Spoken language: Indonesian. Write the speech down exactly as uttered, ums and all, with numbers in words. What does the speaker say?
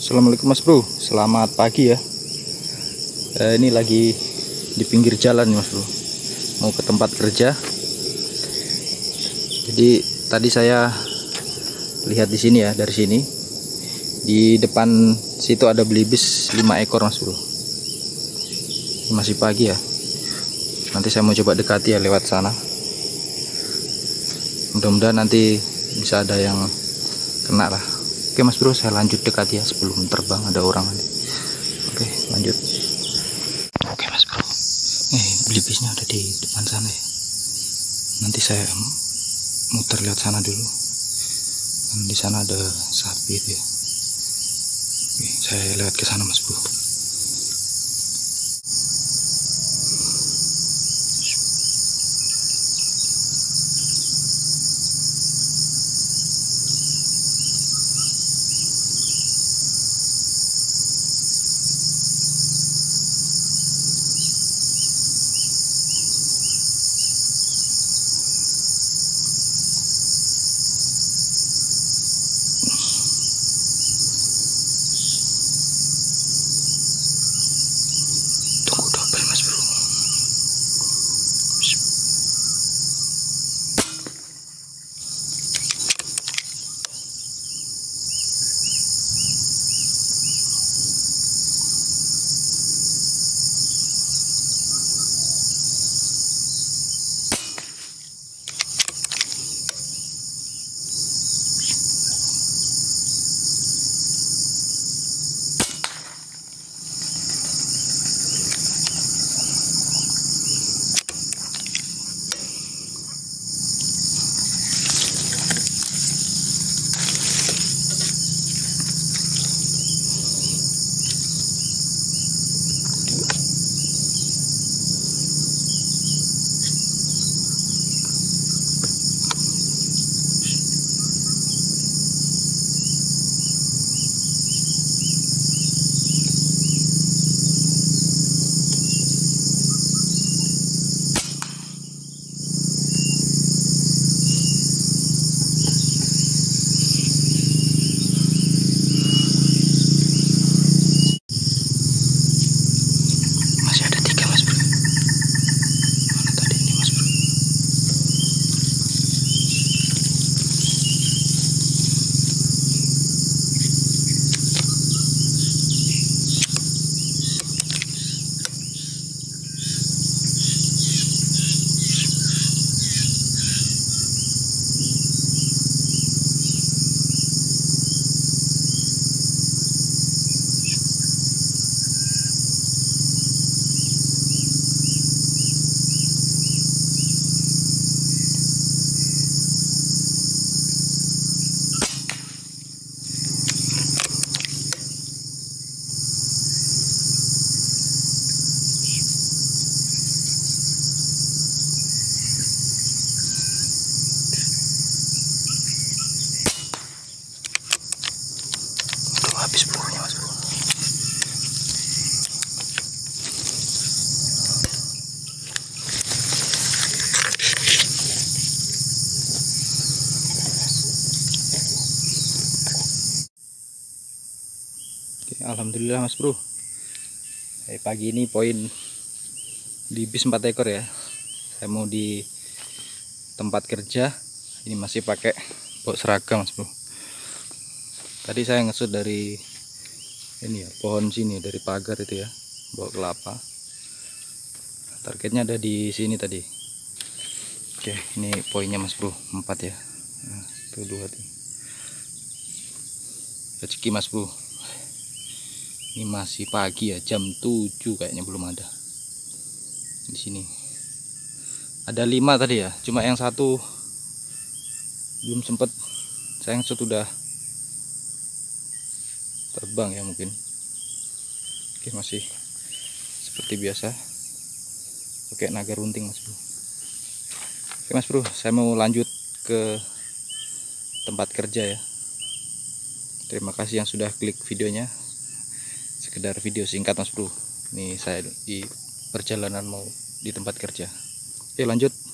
Assalamualaikum Mas Bro, selamat pagi ya. eh, Ini lagi di pinggir jalan nih Mas Bro, mau ke tempat kerja. Jadi tadi saya lihat di sini ya, dari sini di depan situ ada belibis lima ekor Mas Bro. Masih pagi ya, nanti saya mau coba dekati ya lewat sana. Mudah-mudahan nanti bisa ada yang kena lah. Oke Mas Bro, saya lanjut dekat ya sebelum terbang, ada orang nanti. Oke lanjut. Oke Mas Bro, eh belibisnya ada di depan sana ya. Nanti saya muter lihat sana dulu. Dan di sana ada sapi itu ya. Oke, saya lewat ke sana Mas Bro. Habis pelurunya Mas Bro. Oke, alhamdulillah Mas Bro. Eh, pagi ini poin belibis empat ekor ya. Saya mau di tempat kerja. Ini masih pakai bawa seragam Mas Bro. Tadi saya ngesut dari ini ya, pohon sini, dari pagar itu ya, bawa kelapa. Targetnya ada di sini tadi. Oke, ini poinnya Mas Bro, empat ya. Nah, itu dua tuh. Rezeki Mas Bro. Ini masih pagi ya, jam tujuh kayaknya belum ada. Di sini. Ada lima tadi ya, cuma yang satu belum sempet. Saya ngesut udah terbang ya mungkin. Oke, masih seperti biasa pakai naga runting Mas Bro. Oke Mas Bro, saya mau lanjut ke tempat kerja ya. Terima kasih yang sudah klik videonya. Sekedar video singkat Mas Bro. Ini saya di perjalanan mau di tempat kerja. Oke lanjut.